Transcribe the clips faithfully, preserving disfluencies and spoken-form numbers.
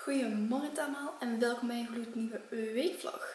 Goedemorgen allemaal en welkom bij een gloednieuwe weekvlog.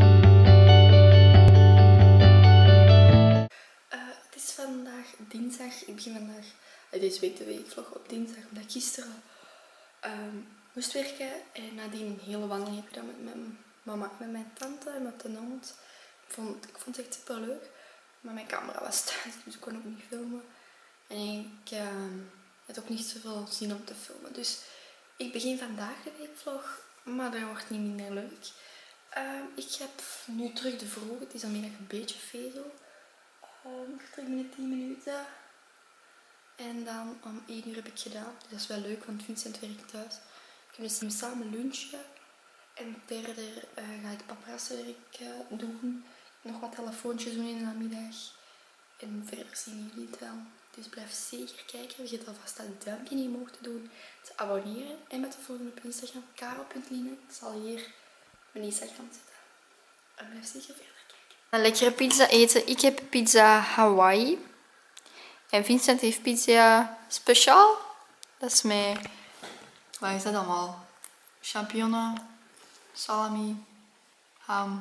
Uh, het is vandaag dinsdag. Ik begin vandaag uh, deze week de weekvlog op dinsdag omdat ik gisteren um, moest werken en nadien een hele wandeling heb gedaan met mijn mama, met mijn tante en met de hond. Ik vond, ik vond het echt super leuk, maar mijn camera was thuis, dus ik kon ook niet filmen. En ik uh, had ook niet zoveel zin om te filmen, dus ik begin vandaag de weekvlog, maar dat wordt niet minder leuk. Uh, ik heb nu terug de vroeg, het is al middag een beetje vezel. Uh, nog terug binnen tien minuten. En dan om één uur heb ik gedaan, dus dat is wel leuk, want Vincent werkt thuis. We kunnen dus samen lunchen. En verder uh, ga ik paparassenwerk uh, doen. Nog wat telefoontjes doen in de namiddag. En verder zien jullie het wel. Dus blijf zeker kijken. Vergeet alvast dat duimpje niet omhoog te doen. Te abonneren. En met te volgen op Instagram. Caro punt line. Ik zal hier mijn Instagram zetten. En blijf zeker verder kijken. Een lekkere pizza eten. Ik heb pizza Hawaii. En Vincent heeft pizza speciaal. Dat is met... Wat is dat allemaal? Champignon, salami, ham.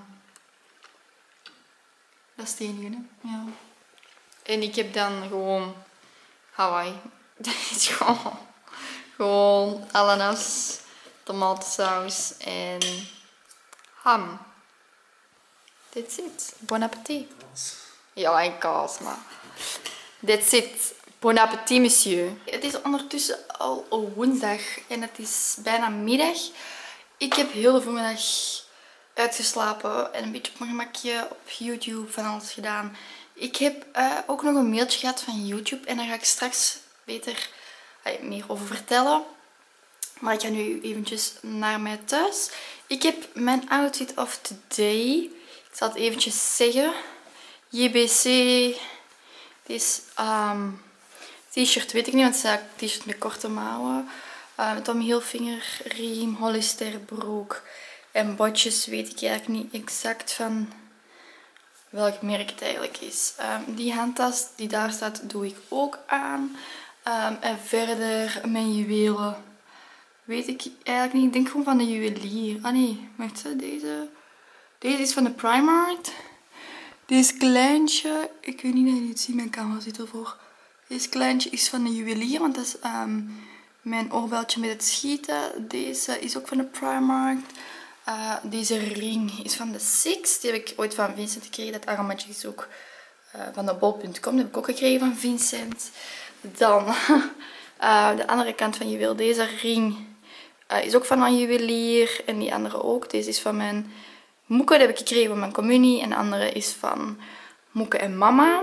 Dat is het enige, hè? Ja. En ik heb dan gewoon Hawaii. Dat is gewoon, gewoon ananas, tomatensaus en ham. That's it. Bon appétit. Ja, en kaas, maar... That's it. Bon appétit, monsieur. Het is ondertussen al woensdag en het is bijna middag. Ik heb heel de voormiddag uitgeslapen en een beetje op mijn gemakje op YouTube van alles gedaan. Ik heb uh, ook nog een mailtje gehad van YouTube en daar ga ik straks beter uh, meer over vertellen. Maar ik ga nu eventjes naar mij thuis. Ik heb mijn outfit of today. Ik zal het eventjes zeggen. J B C. Dit is um, t-shirt, weet ik niet, want het is eigenlijk een t-shirt met korte mouwen. Uh, Tommy Hilfiger, riem, Hollister, broek en botjes weet ik eigenlijk niet exact van welk merk het eigenlijk is. Um, die handtas die daar staat doe ik ook aan. Um, en verder mijn juwelen weet ik eigenlijk niet. Ik denk gewoon van de juwelier. Ah nee, wacht ze, deze. Deze is van de Primark. Deze kleintje, ik weet niet of je het ziet, mijn camera zit ervoor. Deze kleintje is van de juwelier, want dat is um, mijn oorbeltje met het schieten. Deze is ook van de Primark. Uh, deze ring is van de Six. Die heb ik ooit van Vincent gekregen. Dat armbandje is ook uh, van de bol punt com. Dat heb ik ook gekregen van Vincent. Dan uh, de andere kant van juweel. Deze ring uh, is ook van een juwelier. En die andere ook. Deze is van mijn moeke. Dat heb ik gekregen van mijn communie. En de andere is van moeke en mama.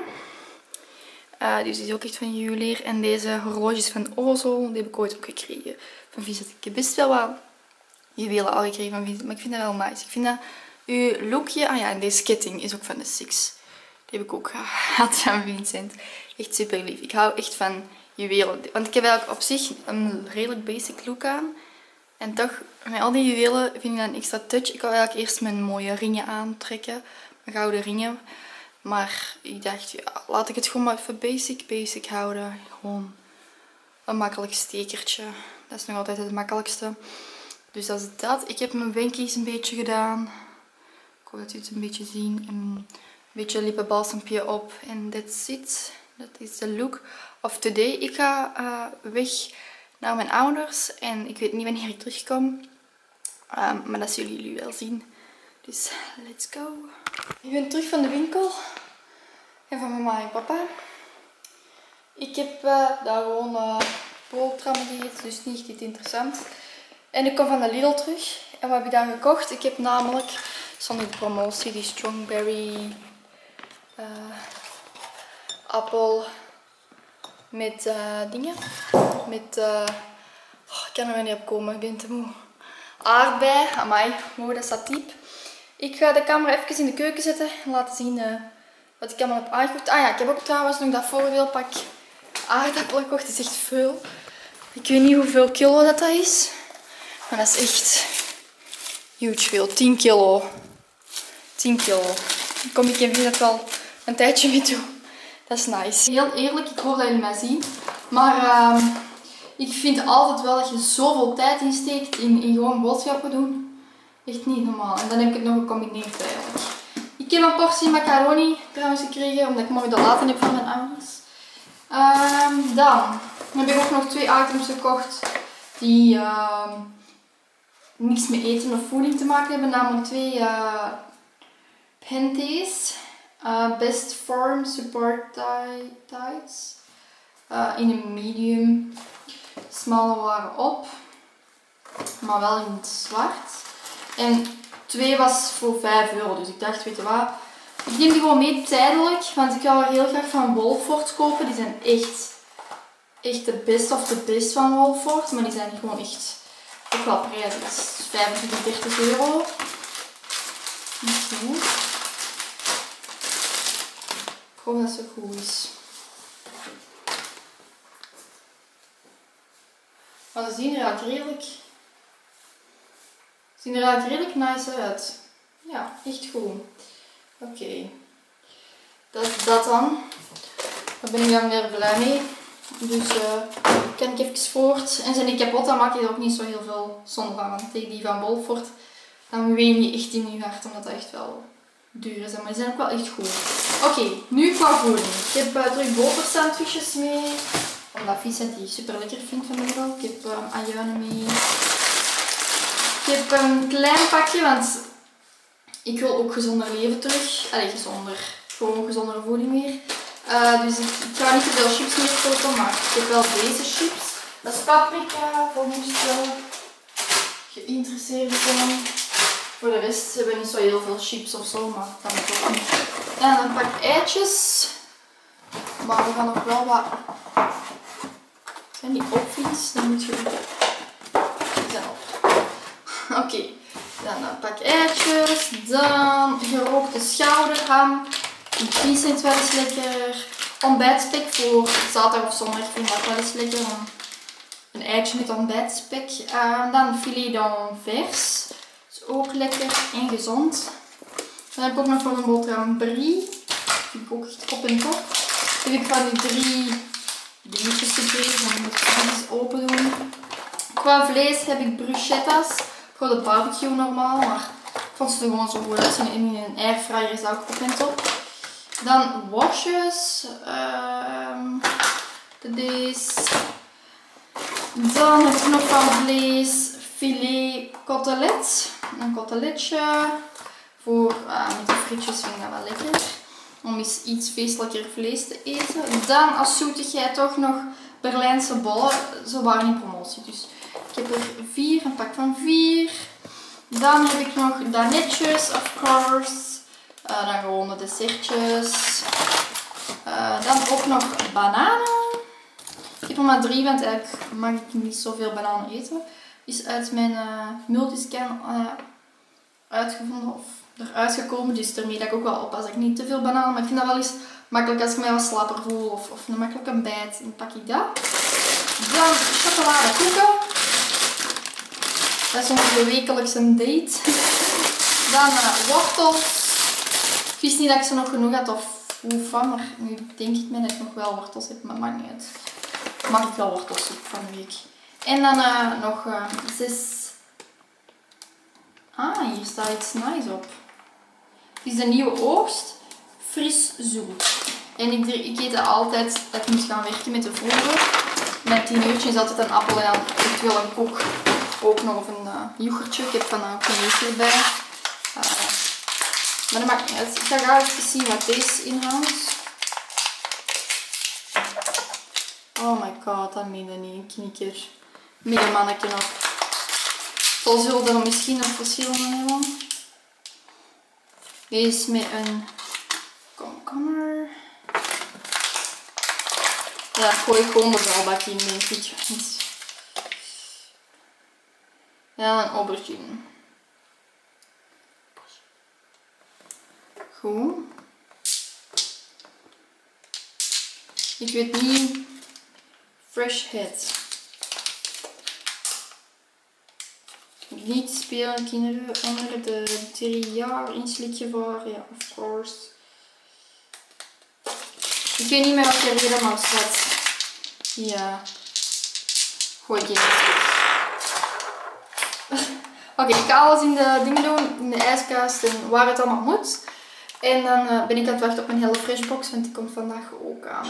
Uh, dus die is ook echt van juwelier. En deze horloges van Ozo. Die heb ik ooit ook gekregen van Vincent. Ik heb best wel wat juwelen al gekregen van Vincent, maar ik vind dat wel nice. Ik vind dat uw lookje... Ah ja, en deze ketting is ook van de Six. Die heb ik ook gehad van Vincent. Echt super lief. Ik hou echt van juwelen. Want ik heb eigenlijk op zich een redelijk basic look aan. En toch, met al die juwelen vind ik dat een extra touch. Ik wou eigenlijk eerst mijn mooie ringen aantrekken. Mijn gouden ringen. Maar ik dacht, ja, laat ik het gewoon maar even basic, basic houden. Gewoon een makkelijk stekertje. Dat is nog altijd het makkelijkste. Dus dat is dat. Ik heb mijn wenkies een beetje gedaan. Ik hoop dat jullie het een beetje zien. En een beetje lippenbalsempje op. En that's it. Dat is de look of today. Ik ga uh, weg naar mijn ouders. En ik weet niet wanneer ik terugkom. Um, maar dat zullen jullie wel zien. Dus let's go. Ik ben terug van de winkel. En van mama en papa. Ik heb uh, daar gewoon uh, broodtrammen gegeten. Dus niet echt interessant. En ik kom van de Lidl terug. En wat heb ik daar gekocht? Ik heb namelijk, zonder de promotie, die strawberry uh, appel met uh, dingen. Met, uh, oh, ik kan er niet op komen, ik ben te moe. Aardbei, amai, wow, dat staat diep. Ik ga de camera even in de keuken zetten en laten zien uh, wat ik allemaal heb aangekocht. Ah ja, ik heb ook trouwens nog dat voordeelpak aardappelen gekocht. Het is echt veel. Ik weet niet hoeveel kilo dat, dat is. Maar dat is echt huge veel. tien kilo. tien kilo. Dan kom ik en vind dat wel een tijdje mee toe. Dat is nice. Heel eerlijk, ik hoop dat jullie mij zien. Maar uh, Ik vind altijd wel dat je zoveel tijd insteekt in, in gewoon boodschappen doen. Echt niet normaal. En dan heb ik het nog gecombineerd eigenlijk. Ik heb een portie macaroni trouwens gekregen, omdat ik mooi de laten heb van mijn ouders. Um, dan heb ik ook nog twee items gekocht die uh, niks met eten of voeding te maken hebben. Namelijk twee uh, panties. Uh, Best Form Support Tights. Uh, in een medium. Smalle waren op. Maar wel in het zwart. En twee was voor vijf euro. Dus ik dacht, weet je wat. Ik neem die gewoon mee tijdelijk. Want ik wil er heel graag van Wolford kopen. Die zijn echt, echt de best of de best van Wolford. Maar die zijn gewoon echt ook wel prijzig. Dat is vijfentwintig, dertig euro. Zo. Ik hoop dat het zo goed is. Maar ze zien er eigenlijk redelijk, zien er eigenlijk redelijk nice uit. Ja, echt goed. Oké. Okay. Dat is dat dan. Daar ben ik dan weer blij mee. Dus uh, kan ik even voort. En zijn die kapot, dan maak je er ook niet zo heel veel zon van. Want tegen die van Wolford, dan ween je echt in je hart. Omdat dat echt wel duur is. Maar die zijn ook wel echt goed. Oké, okay, nu qua voeding. Ik heb uh, terug botersandwiches mee. Omdat Vincent die super lekker vindt vanmiddag. Ik heb um, ajuinen mee. Ik heb een klein pakje, want ik wil ook gezonder leven terug. Allee, gezonder. Gewoon gezondere voeding meer. Uh, dus ik, ik ga niet te veel chips meer kopen, maar ik heb wel deze chips. Dat is paprika, voor moest wel geïnteresseerd zijn. Voor de rest hebben we niet zo heel veel chips of zo, maar dat moet ook niet. En een pak eitjes. Maar we gaan nog wel wat... Zijn die opvies? Dan moet je... Die zijn op. Oké. Okay. Dan een pak eitjes. Dan gerookte schouderham. Die Vincent wel eens lekker. Ontbijtspek voor zaterdag of zondag. Ik vind dat wel eens lekker. Een eitje met ontbijtspek. Uh, dan filet d'anvers. Dat is ook lekker en gezond. Dan heb ik ook nog van een boterham brie. Dat vind ik ook echt op en top. Dan heb ik van die drie dingetjes gekregen. Dan moet ik het eens open doen. Qua vlees heb ik bruschettas. Voor de barbecue normaal. Maar ik vond ze er gewoon zo goed uitzien. En in een airfryer is dat ook op en top. Dan worstjes. Um, Deze. Dan heb ik nog van vlees filet cotelet. Een coteletje. Voor uh, met de frietjes vind ik dat wel lekker. Om eens iets feestelijker vlees te eten. Dan als zoetigheid toch nog Berlijnse bollen. Ze waren in promotie. Dus ik heb er vier. Een pak van vier. Dan heb ik nog danetjes, of course. Uh, dan gewoon de dessertjes. Uh, dan ook nog bananen. Ik heb er maar drie, want eigenlijk mag ik niet zoveel bananen eten. Is uit mijn uh, multiscan uh, uitgevonden of eruit gekomen. Dus daarmee dat ik ook wel oppas dat ik niet te veel bananen. Maar ik vind dat wel eens makkelijk als ik mij wat slapper voel of, of een makkelijke bijt. Dan pak ik dat. Dan chocoladekoeken. Dat is onze wekelijkse date. Dan uh, wortels. Ik wist niet dat ik ze nog genoeg had of hoe van, maar nu denk ik me dat ik nog wel wortels heb, maar maakt niet uit. Mag ik wel wortels van de week. En dan uh, nog uh, zes... Ah, hier staat iets nice op. Het is de nieuwe oogst. Fris zoet. En ik, ik eet het altijd dat ik moet gaan werken met de vroeger. Mijn tien uurtje is altijd een appel en dan eventueel een koek. Ook nog of een uh, yoghurtje. Ik heb vandaag ook een yoghurt erbij. Uh, maar dat maakt niet uit. Ik ga graag even zien wat deze inhoudt. Oh my god, dat meen je niet. Een knikker. Met een mannetje op. Zo zullen er misschien nog verschillende hebben. Deze met een komkommer. Ja, gooi ik gewoon de zalbak in, denk ik. Ja, een aubergine. Goed. Ik weet niet. Fresh Head. Niet spelen kinderen onder de drie jaar in slikgevaar. Ja, of course. Ik weet niet meer wat je reden maar staat. Ja. gooi ik even terug. Oké, okay, ik ga alles in de dingen doen, in de ijskast en waar het allemaal moet. En dan uh, ben ik aan het wachten op mijn HelloFresh-box, want die komt vandaag ook aan.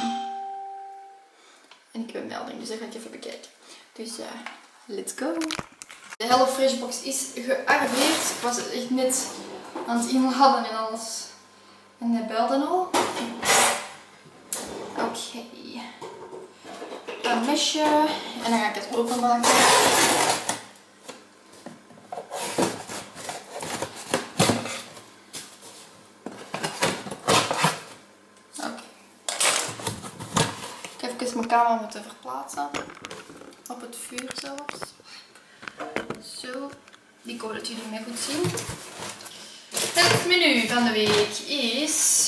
En ik heb een melding, dus dat ga ik even bekijken. Dus uh, let's go. De HelloFresh-box is gearriveerd. Ik was echt net aan het inladen en alles. En hij belde al. Oké. Okay. Een mesje. En dan ga ik het openmaken. Mijn camera moeten verplaatsen op het vuur zelfs. Zo, ik hoop dat jullie mij goed zien. Het menu van de week is...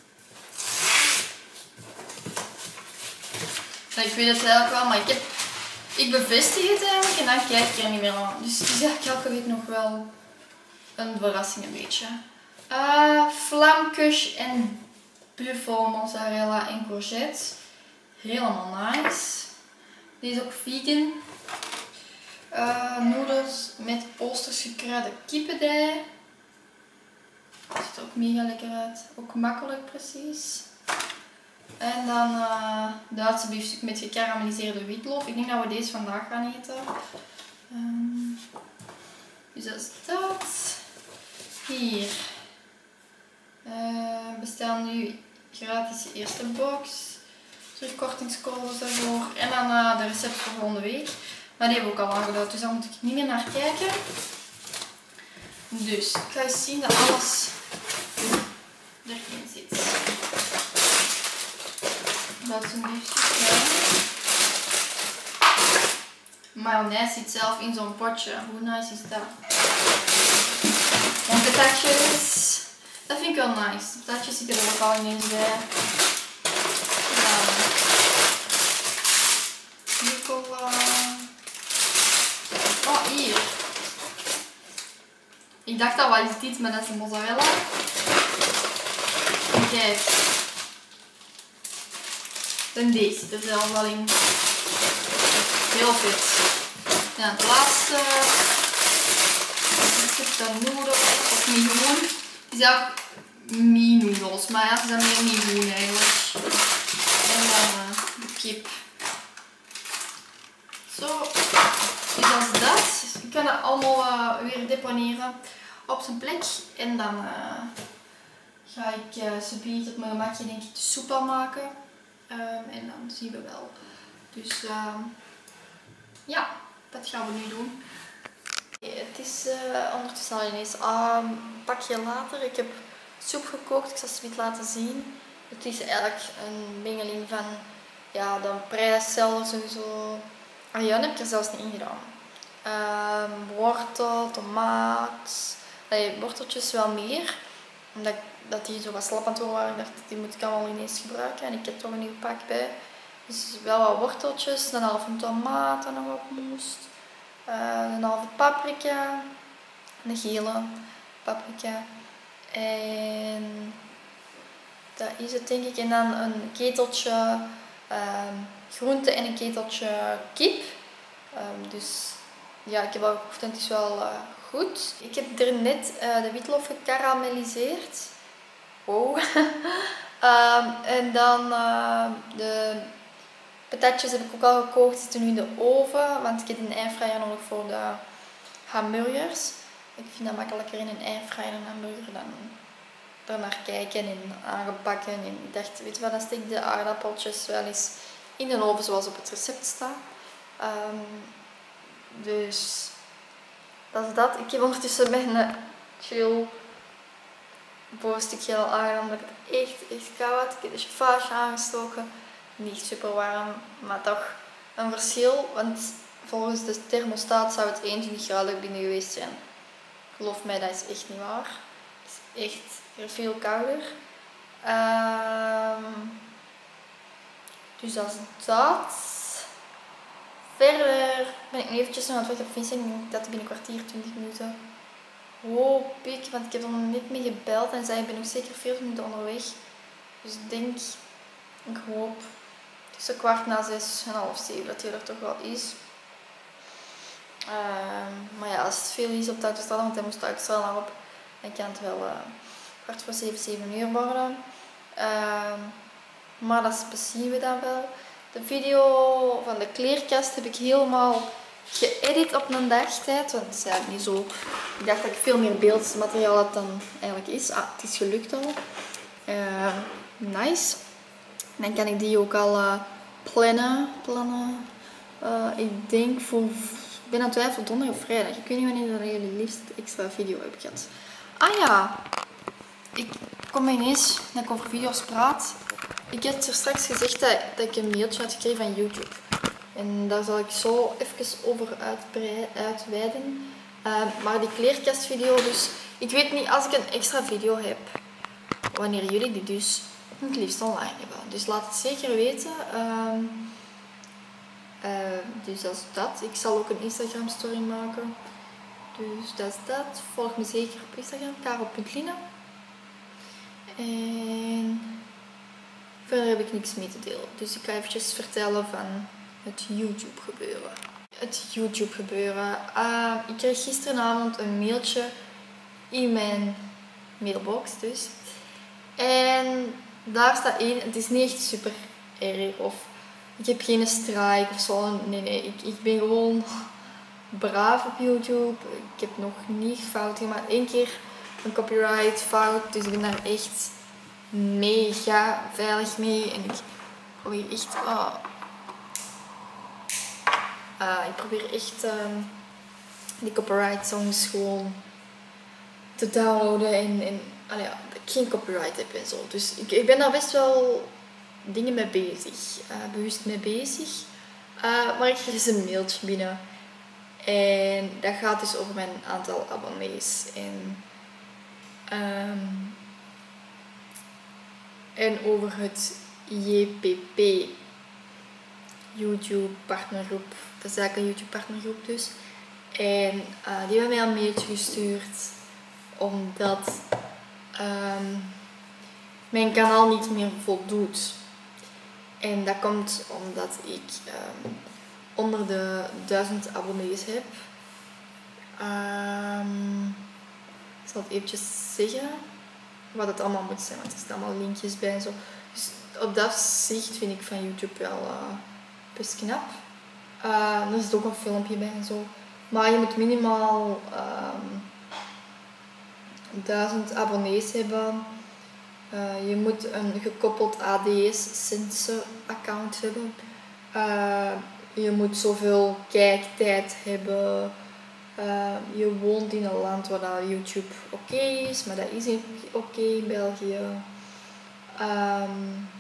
Nou, ik weet het eigenlijk wel, maar ik, heb... ik bevestig het eigenlijk en dan kijk ik er niet meer aan. Dus het is eigenlijk elke week nog wel een verrassing een beetje. Uh, Flammkush en buffel mozzarella en courgette. Helemaal nice. Die is ook vegan. Uh, noedels met Oosters gekruide kippendij. Ziet er ook mega lekker uit. Ook makkelijk precies. En dan uh, Duitse biefstuk met gekarameliseerde witlof. Ik denk dat we deze vandaag gaan eten. Um, dus dat is dat. Hier. Uh, bestel nu gratis je eerste box. Terug kortingscodes daarvoor. En dan uh, de recept voor volgende week. Maar die hebben we ook al aangeduid, dus daar moet ik niet meer naar kijken. Dus ik ga eens zien dat alles erin zit. Dat is een biefstuk. Mayonaise zit zelf in zo'n potje. Hoe nice is dat? En patatjes. Dat vind ik wel nice. De patatjes zitten er ook al ineens bij. Oh, hier. Ik dacht dat wat is dit, maar dat is een mozzarella. En kijk. En deze zit er zelf wel in. Heel vet. En het laatste. Ik heb dan noedels of migroen. Het is ook mie-noedels, maar ja, het is dan meer migroen eigenlijk. En dan uh, de kip. Zo, dus dat is dat. Ik kan het allemaal uh, weer deponeren op zijn plek. En dan uh, ga ik uh, subiet op mijn gemakje denk ik de soep al maken. Um, en dan zien we wel. Dus uh, ja, dat gaan we nu doen. Het is uh, ondertussen al ineens um, een pakje later. Ik heb soep gekookt. Ik zal het laten zien. Het is eigenlijk een mengeling van ja, dan prijszelder sowieso. Ah ja, dat heb ik er zelfs niet in gedaan. Um, wortel, tomaat. Allee, worteltjes wel meer. Omdat dat die zo wat slap aan het worden waren. Ik dacht, die moet ik allemaal ineens gebruiken. En ik heb toch een nieuw pak bij. Dus wel wat worteltjes. Dan een halve tomaat dat nog op moest. Uh, een halve paprika. Een gele paprika. En dat is het denk ik. En dan een keteltje um, groente en een keteltje kip. Um, dus ja, ik heb al geproefd en het is wel uh, goed. Ik heb er net uh, de witlof gekarameliseerd. Wow. um, en dan uh, de patatjes heb ik ook al gekookt. Die zitten nu in de oven, want ik heb een airfryer nodig voor de hamburgers. Ik vind dat makkelijker in een airfryer een hamburger dan er naar kijken en aangepakken. En ik dacht, weet je wat, dan steek ik de aardappeltjes wel eens in de oven zoals op het recept staat. Um, dus dat is dat. Ik heb ondertussen mijn chill bovenstukje al aangedaan omdat het echt, echt koud had. Ik heb de chauffage aangestoken. Niet super warm, maar toch een verschil. Want volgens de thermostaat zou het eenentwintig graden binnen geweest zijn. Geloof mij, dat is echt niet waar. Het is echt weer veel kouder. Um, dus dat is dat. Verder ben ik nu eventjes nog aan het wachten op Vincent. Ik denk dat het binnen een kwartier, twintig minuten hoop ik. Want ik heb er nog net mee gebeld en zei ik ben nog zeker veertig minuten onderweg. Dus ik denk, ik hoop tussen kwart na zes en half zeven dat hij er toch wel is. Uh, maar ja, als het veel is op de autostrade, want hij moest de autostrade naar op, dan kan het wel uh, kwart voor zeven, zeven uur worden. Uh, maar dat zien we dan wel. De video van de kleerkast heb ik helemaal geëdit op een dagtijd, want het is eigenlijk niet zo. Ik dacht dat ik veel meer beeldmateriaal had dan eigenlijk is. Ah, het is gelukt al. Uh, nice. Dan kan ik die ook al uh, plannen. plannen. Uh, ik denk voor, ik ben aan het twijfelen, donderdag of vrijdag. Ik weet niet wanneer dat jullie liefst extra video heb gehad. Ah ja, ik kom ineens dat ik over video's praat. Ik heb er straks gezegd dat, dat ik een mailtje had gekregen van YouTube. En daar zal ik zo even over uitweiden. Uh, maar die kleerkastvideo, dus ik weet niet als ik een extra video heb, wanneer jullie die dus het liefst online hebben. Dus laat het zeker weten. Uh, uh, dus dat is dat. Ik zal ook een Instagram story maken. Dus dat is dat. Volg me zeker op Instagram, karel punt line. En verder heb ik niks mee te delen. Dus ik ga eventjes vertellen van het YouTube gebeuren. Het YouTube gebeuren. Uh, ik kreeg gisteravond een mailtje in mijn mailbox dus. En daar staat één, het is niet echt super erg of ik heb geen strike of zo. Nee, nee, ik, ik ben gewoon braaf op YouTube. Ik heb nog niet fout gemaakt. Eén keer een copyright fout, dus ik ben daar echt mega veilig mee. En ik probeer echt... Oh, uh, ik probeer echt um, die copyright songs gewoon te downloaden en... en allee, ja, dat ik geen copyright heb en zo. Dus ik, ik ben daar best wel dingen mee bezig. Uh, bewust mee bezig. Uh, maar ik kreeg dus een mailtje binnen. En dat gaat dus over mijn aantal abonnees. En, um, en over het J P P. YouTube partnergroep. Dat is eigenlijk een YouTube partnergroep dus. En uh, die hebben mij een mailtje gestuurd. Omdat... Um, mijn kanaal niet meer voldoet. En dat komt omdat ik um, onder de duizend abonnees heb. Um, ik zal het eventjes zeggen wat het allemaal moet zijn, want er staan allemaal linkjes bij en zo. Dus op dat zicht vind ik van YouTube wel uh, best knap. Uh, er zit ook een filmpje bij en zo. Maar je moet minimaal um, duizend abonnees hebben. Uh, je moet een gekoppeld A D S-Sense account hebben. Uh, je moet zoveel kijktijd hebben. Uh, je woont in een land waar dat YouTube oké okay is, maar dat is niet oké okay in België. Um,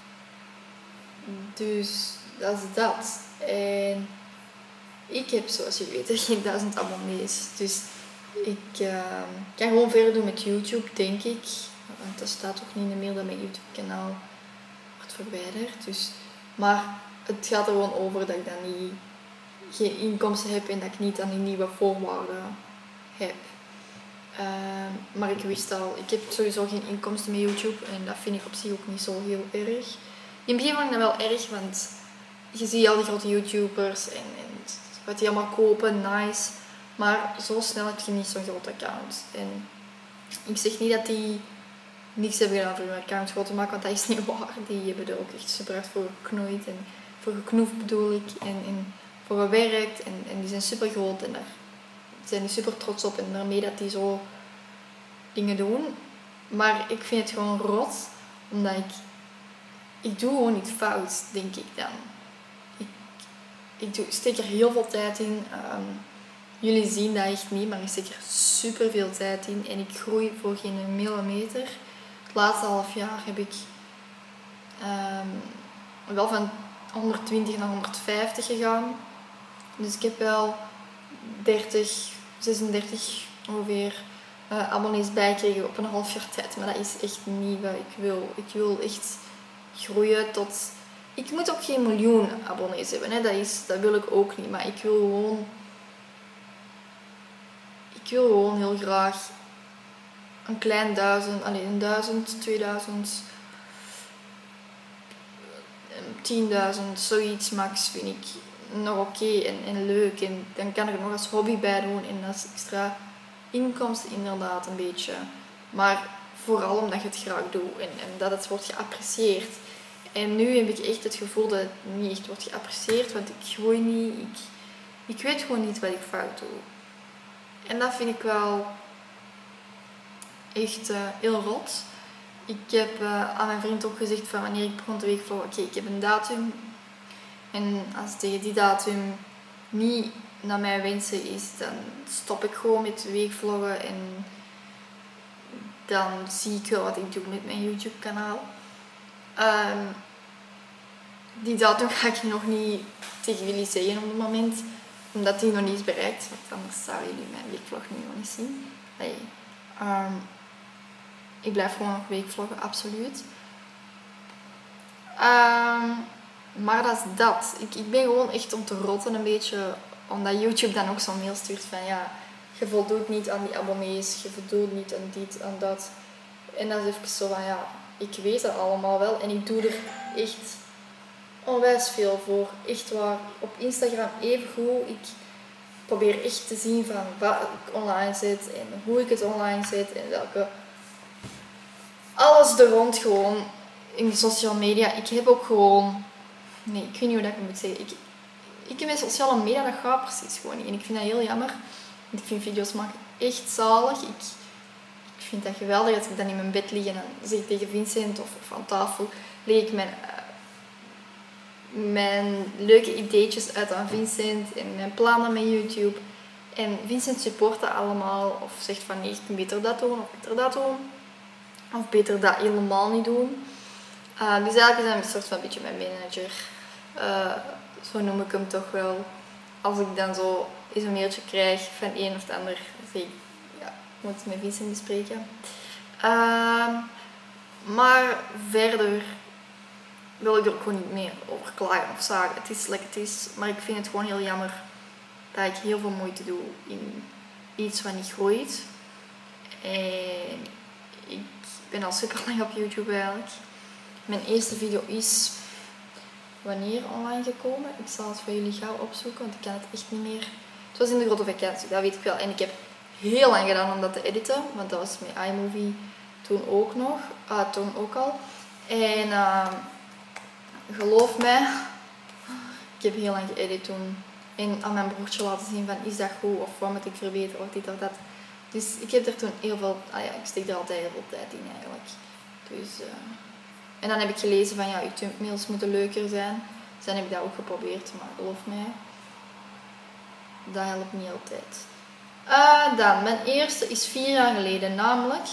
dus dat is dat. En ik heb, zoals je weet, geen duizend abonnees. Dus ik uh, kan gewoon verder doen met YouTube, denk ik. Want dat staat ook niet in de mail dat mijn YouTube-kanaal wordt verwijderd. Dus, maar het gaat er gewoon over dat ik dan niet, geen inkomsten heb en dat ik niet aan die nieuwe voorwaarden heb. Uh, maar ik wist al, ik heb sowieso geen inkomsten met YouTube en dat vind ik op zich ook niet zo heel erg. In het begin vond ik dat wel erg, want je ziet al die grote YouTubers en, en wat die allemaal kopen, nice. Maar zo snel heb je niet zo'n groot account. En ik zeg niet dat die niks hebben gedaan voor hun account groot te maken, want dat is niet waar. Die hebben er ook echt super hard voor geknoeid en voor geknoefd bedoel ik. En, en voor gewerkt en, en die zijn super groot en daar zijn die super trots op en daarmee dat die zo dingen doen. Maar ik vind het gewoon rot, omdat ik, ik doe gewoon niet fout, denk ik dan. Ik, ik doe, steek er heel veel tijd in. Um, jullie zien dat echt niet, maar ik steek er super veel tijd in en ik groei voor geen millimeter. Het laatste half jaar heb ik um, wel van honderdtwintig naar honderdvijftig gegaan. Dus ik heb wel dertig, zesendertig ongeveer uh, abonnees bijgekregen op een half jaar tijd. Maar dat is echt niet wat ik wil. Ik wil echt groeien tot... Ik moet ook geen miljoen abonnees hebben. Hè. Dat, is, dat wil ik ook niet. Maar ik wil gewoon... Ik wil gewoon heel graag een klein duizend, alleen een duizend, tweeduizend, tienduizend, zoiets max vind ik nog oké en, en leuk. En dan kan ik er nog als hobby bij doen en als extra inkomsten inderdaad een beetje. Maar vooral omdat je het graag doet en, en dat het wordt geapprecieerd. En nu heb ik echt het gevoel dat het niet echt wordt geapprecieerd, want ik groei niet. Ik, ik weet gewoon niet wat ik fout doe. En dat vind ik wel echt uh, heel rot. Ik heb uh, aan mijn vriend ook gezegd van wanneer ik begon te weekvloggen, oké, okay, ik heb een datum. En als tegen die datum niet naar mijn wensen is, dan stop ik gewoon met weekvloggen en dan zie ik wel wat ik doe met mijn YouTube kanaal. Um, die datum ga ik nog niet tegen jullie zeggen op het moment, omdat die nog niet is bereikt, want anders zouden jullie mijn weekvlog nu nog niet zien. Hey. Um, ik blijf gewoon nog weekvloggen, absoluut. Um, maar dat is dat. Ik, ik ben gewoon echt om te rotten een beetje, omdat YouTube dan ook zo'n mail stuurt van ja, je voldoet niet aan die abonnees, je voldoet niet aan dit, aan dat. En dat is even zo van ja, ik weet het allemaal wel en ik doe er echt onwijs veel voor. Echt waar, op Instagram even goed. Ik probeer echt te zien van wat ik online zet en hoe ik het online zet en welke... Alles er rond gewoon in de social media. Ik heb ook gewoon... Nee, ik weet niet hoe dat ik het moet zeggen. Ik, ik heb mijn sociale media, dat gaat precies gewoon niet. En ik vind dat heel jammer. Want ik vind video's maken echt zalig. Ik, ik vind dat geweldig als ik dan in mijn bed lig en dan zeg ik tegen Vincent of, of aan tafel, leg ik mijn, uh, mijn leuke ideetjes uit aan Vincent en mijn plannen met YouTube. En Vincent support dat allemaal of zegt van nee, ik kan beter dat doen of beter dat doen. Of beter dat helemaal niet doen. Uh, dus eigenlijk is dat een soort van een beetje mijn manager. Uh, zo noem ik hem toch wel. Als ik dan zo eens een mailtje krijg van een of de ander, dan zeg ik, ja, ik moet met Vincent bespreken. Uh, maar verder wil ik er ook gewoon niet meer over klagen of zagen. Het is lekker het is, maar ik vind het gewoon heel jammer dat ik heel veel moeite doe in iets wat niet groeit. En ik ben al super lang op YouTube eigenlijk. Mijn eerste video is wanneer online gekomen. Ik zal het voor jullie gauw opzoeken, want ik kan het echt niet meer. Het was in de grote vakantie, dat weet ik wel. En ik heb heel lang gedaan om dat te editen, want dat was met iMovie toen ook nog. Uh, toen ook al. En uh, geloof mij, ik heb heel lang geëdit toen. En aan mijn broertje laten zien van is dat goed of wat moet ik verbeteren of dit of dat. Dus ik heb er toen heel veel, ah ja, ik steek er altijd heel veel tijd in eigenlijk. Dus, uh, en dan heb ik gelezen van ja, je thumbnails moeten leuker zijn. Dus dan heb ik dat ook geprobeerd, maar geloof mij, dat helpt niet altijd. Uh, dan, mijn eerste is vier jaar geleden, namelijk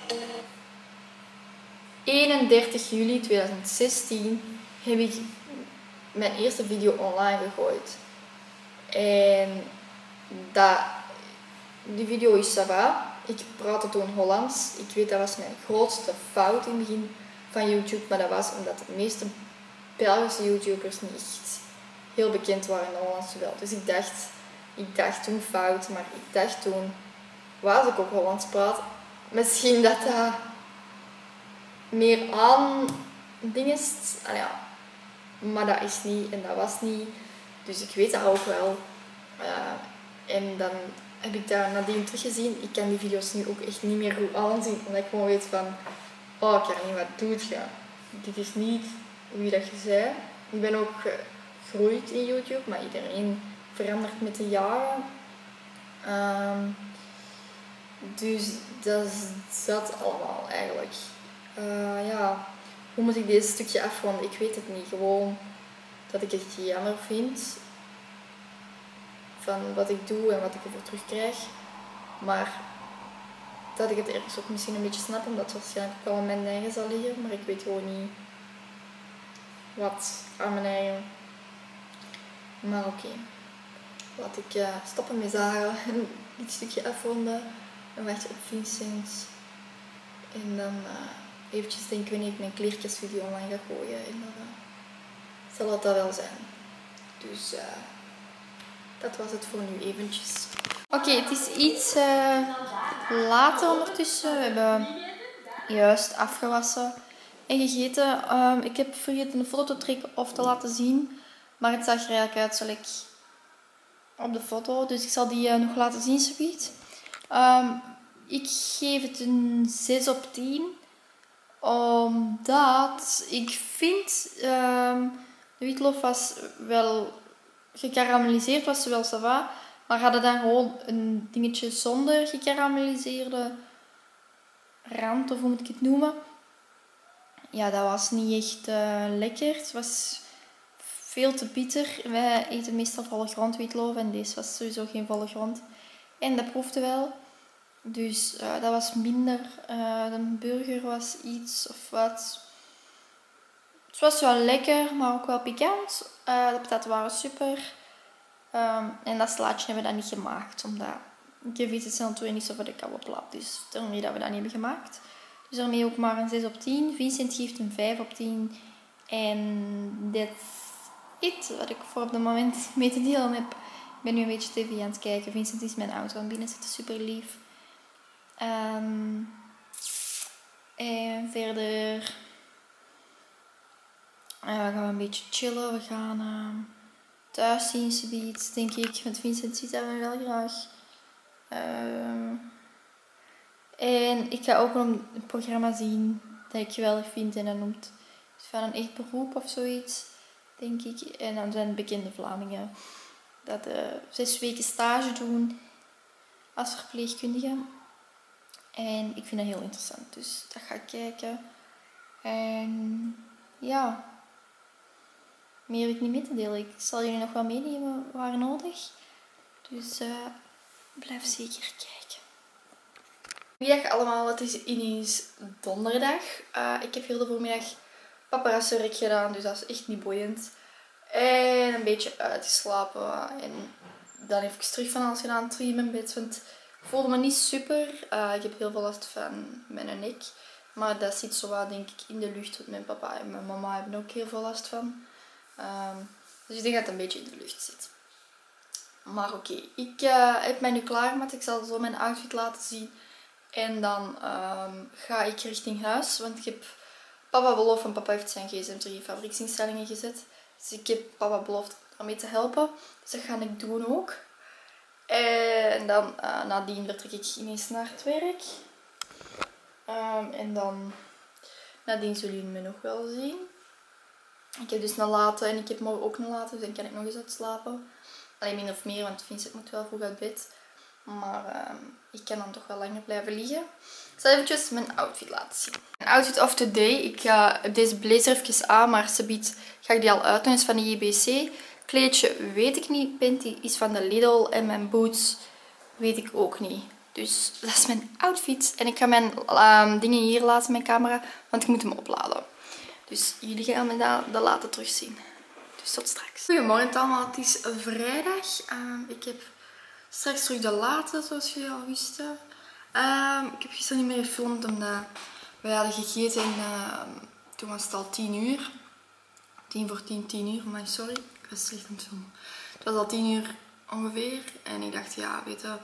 eenendertig juli tweeduizend zestien heb ik mijn eerste video online gegooid. En dat, die video is ça va. Ik praatte toen Hollands. Ik weet dat was mijn grootste fout in het begin van YouTube, maar dat was omdat de meeste Belgische YouTubers niet echt heel bekend waren in de Hollandse wereld. Dus ik dacht, ik dacht toen fout, maar ik dacht toen, was ik ook Hollands praat, misschien dat dat meer aan dingen is. Ah ja, maar dat is niet en dat was niet. Dus ik weet dat ook wel. Uh, en dan heb ik daar nadien teruggezien. Ik kan die video's nu ook echt niet meer goed aanzien, omdat ik gewoon weet van, oh Karin, wat doet je? Dit is niet wie dat je zei. Ik ben ook gegroeid in YouTube, maar iedereen verandert met de jaren. Um, dus dat is dat allemaal eigenlijk. Uh, ja, hoe moet ik deze stukje afronden? Ik weet het niet. Gewoon dat ik het jammer vind van wat ik doe en wat ik ervoor terugkrijg. Maar dat ik het ergens ook misschien een beetje snap, omdat het waarschijnlijk ook wel aan mijn eigen zal liggen. Maar ik weet gewoon niet wat aan mijn eigen. Maar oké. Okay. Laat ik uh, stoppen met zagen en dit stukje afronden. En wacht op Vincent. En dan uh, eventjes denken wanneer ik mijn kleertjesvideo online ga gooien. En dan uh, zal het dat wel zijn. Dus uh, dat was het voor nu eventjes. Oké, okay, het is iets uh, later ondertussen. We hebben juist afgewassen en gegeten. Um, ik heb vergeten een foto te trekken of te laten zien. Maar het zag er eigenlijk uit zoals op de foto. Dus ik zal die uh, nog laten zien, zoiets. Um, ik geef het een zes op tien. Omdat ik vind... Um, de witlof was wel gekarameliseerd, was wel ça va. Maar hadden dan gewoon een dingetje zonder gekarameliseerde rand, of hoe moet ik het noemen. Ja, dat was niet echt uh, lekker. Het was veel te bitter. Wij eten meestal volle grond witlof en deze was sowieso geen volle grond. En dat proefde wel. Dus uh, dat was minder. Uh, de burger was iets of wat. Het was wel lekker, maar ook wel pikant. Uh, de pataten waren super. Um, en dat slaatje hebben we dan niet gemaakt, omdat ik heb iets snel toe niet zo voor de koude plaat. Dus daarmee dat we dat niet hebben gemaakt. Dus daarmee ook maar een zes op tien. Vincent geeft een vijf op tien. En that's it, wat ik voor op het moment mee te delen heb. Ik ben nu een beetje tv aan het kijken. Vincent is mijn auto aan binnen zitten, super lief. Um, en verder uh, gaan we een beetje chillen. We gaan uh, thuis zien, zoiets, denk ik. Want Vincent ziet dat wel graag. Uh, en ik ga ook een programma zien dat ik geweldig vind. En dat noemt van een echt beroep of zoiets, denk ik. En dan zijn bekende Vlamingen dat uh, zes weken stage doen als verpleegkundige. En ik vind dat heel interessant, dus dat ga ik kijken. En ja, meer heb ik niet mee te delen. Ik zal jullie nog wel meenemen waar nodig. Dus uh, blijf zeker kijken. Goeiedag allemaal, het is ineens donderdag. Uh, ik heb heel de voormiddag paparazzi-werk gedaan, dus dat is echt niet boeiend. En een beetje uitgeslapen en dan even terug van alles gedaan, terug in mijn bed, want ik voelde me niet super. Uh, ik heb heel veel last van mijn nek, maar dat zit zo wat, denk ik, in de lucht, want mijn papa en mijn mama hebben ook heel veel last van. Um, dus ik denk dat het een beetje in de lucht zit. Maar oké, okay. ik uh, heb mij nu klaargemaakt. Ik zal zo mijn outfit laten zien. En dan um, ga ik richting huis, want ik heb papa beloofd, en papa heeft zijn gsm terug in fabrieksinstellingen gezet. Dus ik heb papa beloofd daarmee te helpen. Dus dat ga ik doen ook. En dan uh, nadien vertrek ik ineens naar het werk. Um, en dan nadien zullen jullie me nog wel zien. Ik heb dus een late en ik heb morgen ook een late, dus dan kan ik nog eens uitslapen. Alleen min of meer, want Vincent moet wel vroeg uit bed. Maar um, ik kan dan toch wel langer blijven liggen. Ik zal eventjes mijn outfit laten zien. Mijn outfit of the day. Ik uh, heb deze blazer even aan, maar subiet ga ik die al uitdoen. Is van de J B C. Kleedje weet ik niet. Panty is van de Lidl. En mijn boots weet ik ook niet. Dus dat is mijn outfit. En ik ga mijn um, dingen hier laten, mijn camera. Want ik moet hem opladen. Dus jullie gaan me dat, dat later terugzien. Dus tot straks. Goedemorgen allemaal. Het is vrijdag. Um, ik heb straks terug de late, zoals jullie al wisten. Um, ik heb gisteren niet meer gefilmd omdat wij hadden gegeten en uh, toen was het al tien uur. tien voor tien, tien uur. Maar sorry, ik was slecht aan het filmen. Het was al tien uur ongeveer. En ik dacht, ja, weet je,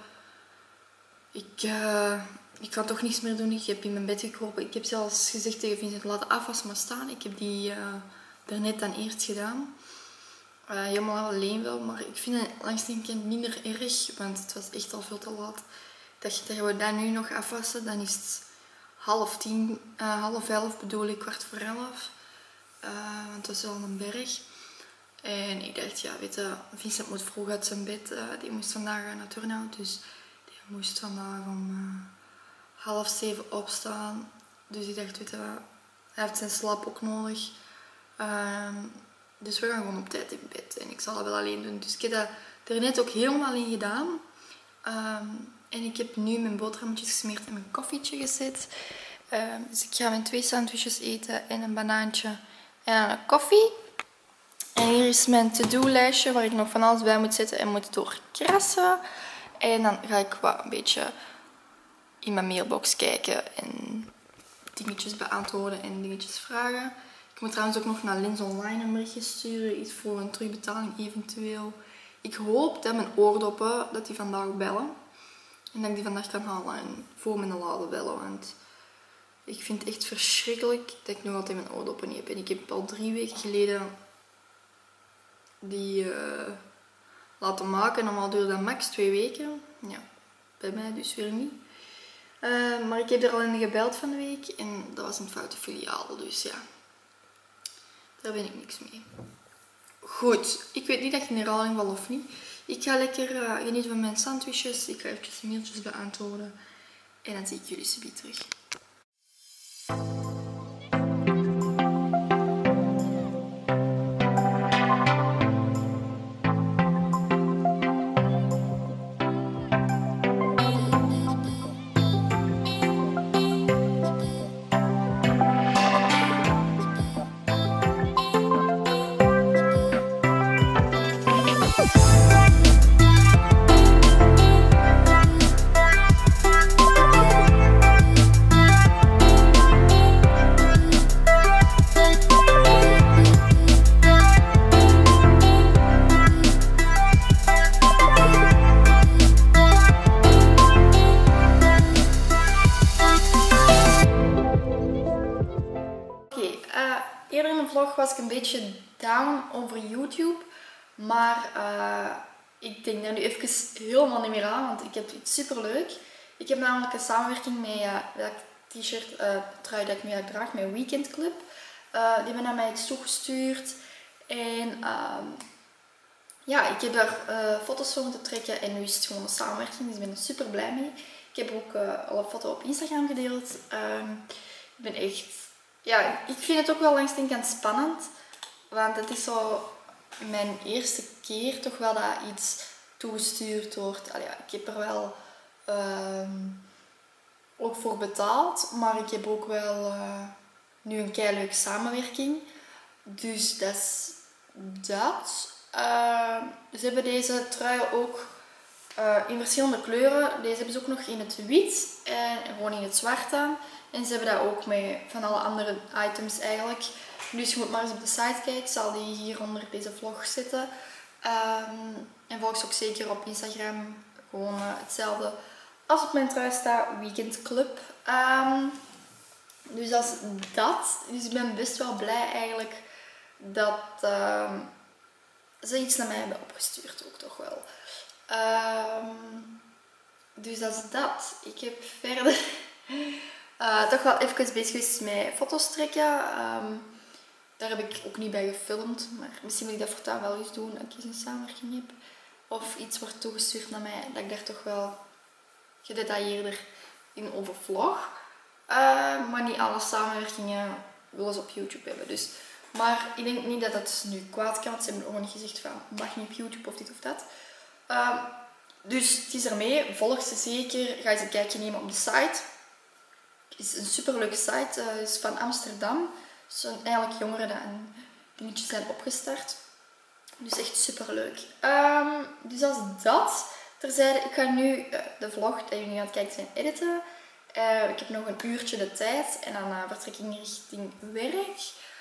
ik, uh, ik kan toch niets meer doen. Ik heb in mijn bed gekropen. Ik heb zelfs gezegd tegen Vincent, laat de afwas maar staan. Ik heb die uh, daarnet dan eerst gedaan. Uh, helemaal alleen wel, maar ik vind het langs de kant minder erg, want het was echt al veel te laat. Dat je we dat nu nog afwassen, dan is het half tien, uh, half elf bedoel ik, kwart voor elf. Uh, want het was wel een berg. En ik dacht, ja, weet je, Vincent moet vroeg uit zijn bed. Uh, die moest vandaag naar Turnhout, dus die moest vandaag om uh, half zeven opstaan. Dus ik dacht, weet je, hij heeft zijn slaap ook nodig. Uh, Dus we gaan gewoon op tijd in bed. En ik zal dat wel alleen doen. Dus ik heb dat er net ook helemaal in gedaan. Um, en ik heb nu mijn boterhammetjes gesmeerd en mijn koffietje gezet. Um, dus ik ga mijn twee sandwiches eten en een banaantje en een koffie. En hier is mijn to-do-lijstje waar ik nog van alles bij moet zetten en moet doorkrassen. En dan ga ik wat een beetje in mijn mailbox kijken en dingetjes beantwoorden en dingetjes vragen. Ik moet trouwens ook nog naar Lens Online een berichtje sturen. Iets voor een terugbetaling eventueel. Ik hoop dat mijn oordoppen dat die vandaag bellen. En dat ik die vandaag kan halen en voor mijn laden bellen. Want ik vind het echt verschrikkelijk dat ik nog altijd mijn oordoppen niet heb. En ik heb al drie weken geleden die uh, laten maken. Normaal duurt dat max twee weken. Ja, bij mij dus weer niet. Uh, maar ik heb er al in gebeld van de week en dat was een foute filiaal, dus ja, daar ben ik niks mee. Goed, ik weet niet dat ik in herhaling val of niet. Ik ga lekker uh, genieten van mijn sandwiches. Ik ga even mailtjes beantwoorden en dan zie ik jullie zo weer terug. Eerder in de vlog was ik een beetje down over YouTube, maar uh, ik denk daar nu even helemaal niet meer aan, want ik heb iets super leuk. Ik heb namelijk een samenwerking met uh, dat t-shirt, uh, trui dat ik nu draag, met Weekend Club. Uh, die hebben naar mij iets toegestuurd en uh, ja, ik heb daar uh, foto's van moeten trekken en nu is het gewoon een samenwerking, dus ik ben er super blij mee. Ik heb ook uh, al een foto op Instagram gedeeld. Uh, ik ben echt... Ja, ik vind het ook wel langs de kant spannend, want het is zo mijn eerste keer toch wel dat iets toegestuurd wordt. Allee, ja, ik heb er wel uh, ook voor betaald, maar ik heb ook wel uh, nu een keileuke samenwerking. Dus dat is dat. Uh, ze hebben deze trui ook uh, in verschillende kleuren. Deze hebben ze ook nog in het wit en gewoon in het zwart aan. En ze hebben dat ook met van alle andere items eigenlijk. Dus je moet maar eens op de site kijken. Ik zal die hier onder deze vlog zetten. Um, en volg ze ook zeker op Instagram. Gewoon uh, hetzelfde als op mijn trui staat. Weekend Club. Um, dus dat is dat. Dus ik ben best wel blij eigenlijk dat uh, ze iets naar mij hebben opgestuurd. Ook toch wel. Um, dus dat is dat. Ik heb verder... Uh, toch wel even bezig geweest met foto's trekken. Um, daar heb ik ook niet bij gefilmd, maar misschien moet ik dat voortaan wel eens doen als ik eens een samenwerking heb. Of iets wordt toegestuurd naar mij, dat ik daar toch wel gedetailleerder in over vlog. Uh, maar niet alle samenwerkingen willen ze op YouTube hebben. Dus. Maar ik denk niet dat het nu kwaad kan, want ze hebben gewoon niet gezegd van mag niet op YouTube of dit of dat. Uh, dus het is ermee, volg ze zeker, ga eens een kijkje nemen op de site. Het is een superleuke site, uh, is van Amsterdam. Het zijn eigenlijk jongeren die een dingetje zijn opgestart. Dus echt superleuk. Um, dus als dat terzijde, ik ga nu uh, de vlog dat jullie aan het kijken zijn editen. Uh, ik heb nog een uurtje de tijd en dan uh, vertrek ik richting werk.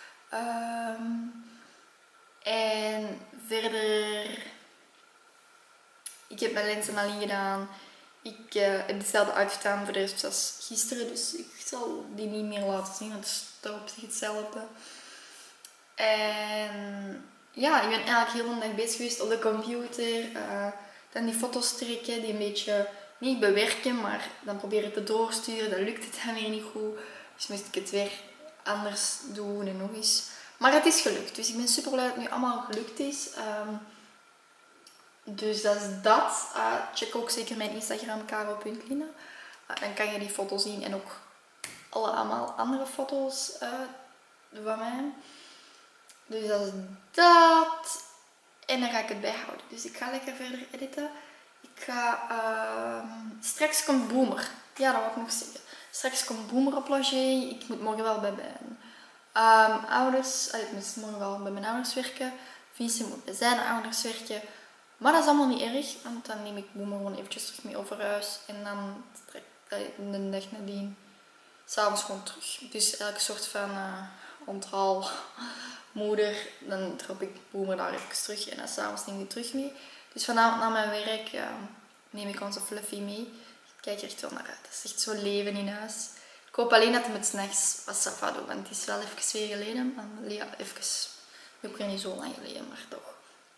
Um, en verder, ik heb mijn lenzen al gedaan. Ik uh, heb dezelfde outfit aan voor de rest als gisteren, dus ik zal die niet meer laten zien, want het is toch op zich hetzelfde. En ja, ik ben eigenlijk heel de dag bezig geweest op de computer. Uh, dan die foto's trekken, die een beetje niet bewerken, maar dan proberen te doorsturen. Dan lukt het dan weer niet goed. Dus moest ik het weer anders doen en nog eens. Maar het is gelukt, dus ik ben super blij dat het nu allemaal gelukt is. Um, Dus dat is dat. Uh, check ook zeker mijn Instagram, caro punt lina. Uh, dan kan je die foto zien en ook alle allemaal andere foto's uh, van mij. Dus dat is dat. En dan ga ik het bijhouden. Dus ik ga lekker verder editen. Ik ga... Uh, straks komt Boomer. Ja, dat wil ik nog zeggen. Straks komt Boomer op logé. Ik moet morgen wel bij mijn um, ouders... Uh, ik moet morgen wel bij mijn ouders werken. Vincent moet bij zijn ouders werken. Maar dat is allemaal niet erg, want dan neem ik Boomer gewoon eventjes terug mee over huis. En dan trek ik de dag nadien s'avonds gewoon terug. Dus elke soort van uh, onthaalmoeder, dan drop ik Boomer daar even terug. En dan s'avonds neem ik die terug mee. Dus vanavond na mijn werk uh, neem ik onze Fluffy mee. Ik kijk er echt wel naar uit. Dat is echt zo leven in huis. Ik hoop alleen dat hij met s'nachts wat Safa doet, want het is wel even weer geleden. Maar ja, even, ook weer niet zo lang geleden, maar toch.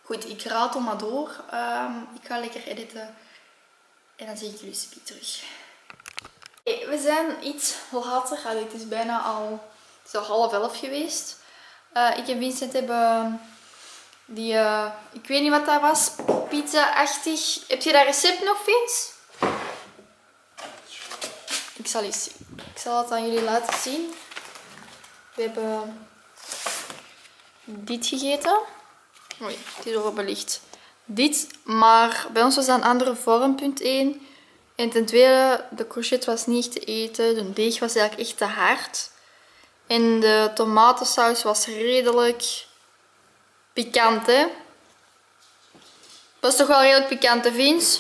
Goed, ik raad maar door. Um, ik ga lekker editen. En dan zie ik jullie speed terug. Okay, we zijn iets later. Allee, het is bijna al, het is al half elf geweest. Uh, ik en Vincent hebben die, uh, ik weet niet wat dat was, pizza-achtig. Heb je dat recept nog, Vince? Ik zal eens zien. Ik zal het aan jullie laten zien. We hebben dit gegeten. Oei, het is overbelicht. Dit, maar bij ons was dat een andere vorm, punt één. En ten tweede, de courgette was niet echt te eten. De deeg was eigenlijk echt te hard. En de tomatensaus was redelijk pikant, hè. Was toch wel redelijk pikant, hè, Vince?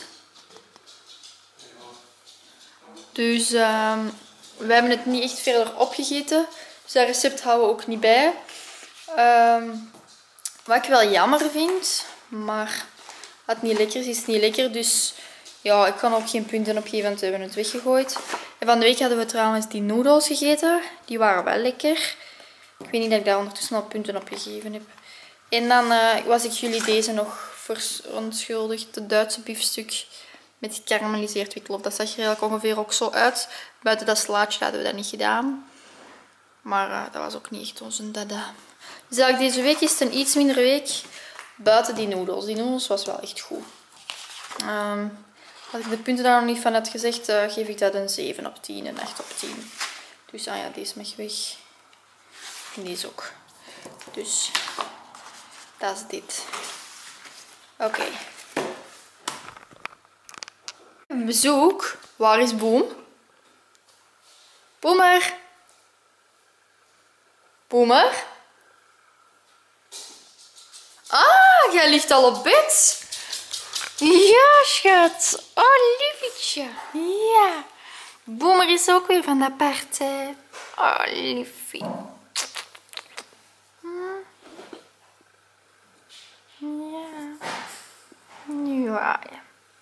Dus um, we hebben het niet echt verder opgegeten. Dus dat recept houden we ook niet bij. Um, wat ik wel jammer vind, maar als het niet lekker is, is het niet lekker. Dus ja, ik kan ook geen punten opgeven, want we hebben het weggegooid. En van de week hadden we trouwens die noedels gegeten. Die waren wel lekker. Ik weet niet dat ik daar ondertussen al punten op gegeven heb. En dan uh, was ik jullie deze nog verontschuldigd. De Duitse biefstuk met gekarameliseerd witlof. Dat zag er eigenlijk ongeveer ook zo uit. Buiten dat slaatje hadden we dat niet gedaan. Maar uh, dat was ook niet echt onze dada. Dus eigenlijk deze week is het een iets mindere week. Buiten die noedels. Die noedels was wel echt goed. Um, als ik de punten daar nog niet van had gezegd, uh, geef ik dat een zeven op tien, een acht op tien. Dus ah ja, deze mag weg. En deze ook. Dus dat is dit. Oké. Okay. Bezoek. Waar is Boem? Boemer. Boemer. Ah, jij ligt al op bed. Ja, schat. Oh, liefje. Ja. Boemer is ook weer van de partij. Oh, liefie. Hm. Ja. Ja, ja.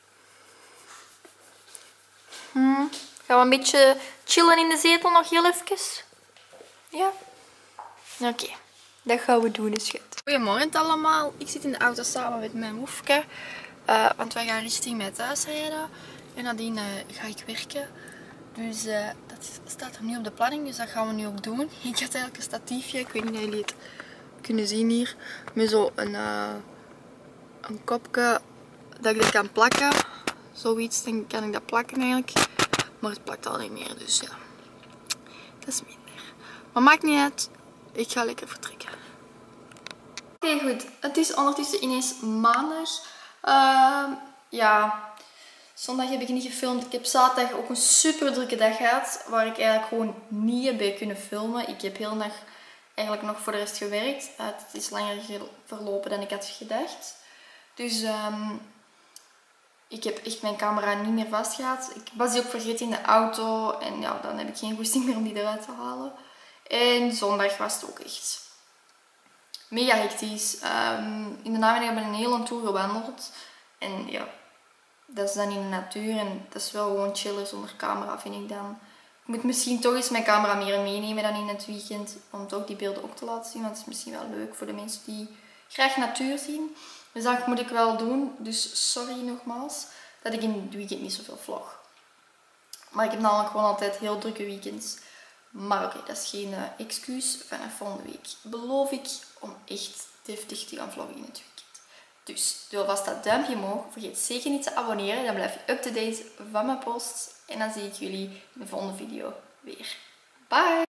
Hm. Gaan we een beetje chillen in de zetel nog heel even? Ja? Oké. Okay. Dat gaan we doen, schat. Goedemorgen allemaal. Ik zit in de auto samen met mijn moefke. Uh, want wij gaan richting mijn thuis rijden. En nadien uh, ga ik werken. Dus uh, dat staat er nu op de planning. Dus dat gaan we nu ook doen. Ik had eigenlijk een statiefje. Ik weet niet of jullie het kunnen zien hier. Met zo een, uh, een kopje dat ik dat kan plakken. Zoiets, dan kan ik dat plakken eigenlijk. Maar het plakt al niet meer. Dus ja. Dat is minder. Maar maakt niet uit. Ik ga lekker vertrekken. Oké, okay, goed. Het is ondertussen ineens maandag. Uh, ja, zondag heb ik niet gefilmd. Ik heb zaterdag ook een super drukke dag gehad. Waar ik eigenlijk gewoon niet heb bij kunnen filmen. Ik heb heel dag eigenlijk nog voor de rest gewerkt. Uh, het is langer verlopen dan ik had gedacht. Dus um, ik heb echt mijn camera niet meer vastgehad. Ik was die ook vergeten in de auto. En ja, dan heb ik geen goesting meer om die eruit te halen. En zondag was het ook echt mega hectisch. Um, in de namiddag hebben we een hele tour gewandeld. En ja, dat is dan in de natuur. En dat is wel gewoon chiller zonder camera, vind ik dan. Ik moet misschien toch eens mijn camera meer meenemen dan in het weekend. Om toch die beelden ook te laten zien. Want het is misschien wel leuk voor de mensen die graag natuur zien. Dus dat moet ik wel doen. Dus sorry nogmaals dat ik in het weekend niet zoveel vlog. Maar ik heb namelijk gewoon altijd heel drukke weekends. Maar oké, okay, dat is geen uh, excuus. Vanaf volgende week beloof ik om echt deftig te gaan vloggen in het weekend. Dus doe alvast dat duimpje omhoog. Vergeet zeker niet te abonneren. Dan blijf je up-to-date van mijn posts. En dan zie ik jullie in de volgende video weer. Bye!